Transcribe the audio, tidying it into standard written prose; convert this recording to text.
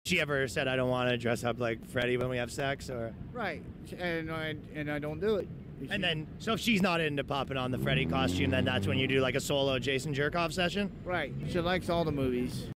She ever said, I don't want to dress up like Freddy when we have sex, or? Right, and I don't do it. And then, so if she's not into popping on the Freddy costume, then that's when you do like a solo Jason jerk-off session? Right, she likes all the movies.